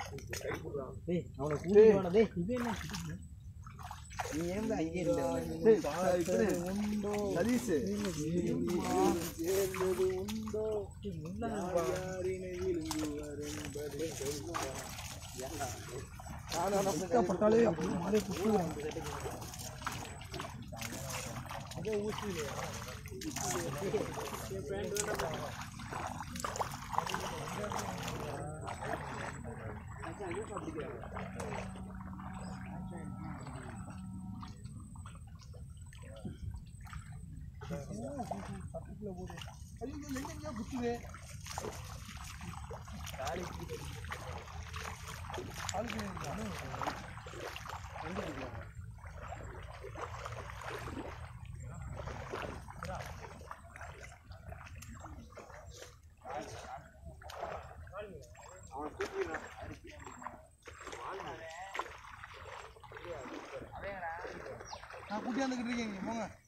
டேய் அவனை கூட்டி வாடா டேய் இது என்ன நீ ஏன்டா இங்க இருந்த டேய் உண்டோ சதீஷ் சேர்ந்தது உண்டோ யாரினை விழுந்து வரும்படி சொல்வா ஏன்டா நான் பட்டாலே அப்படி மாறே புடிச்சுறான் அதே ஊசிலையா ये पैंट वाला अच्छा ये सब दिख रहा है अरे ये लेकिन क्या बुच्ची है गाड़ी की हाल में जानो अंदर दिख रहा है நான் கூட்டி வந்துக்கிட்டு இருக்கேன் போங்க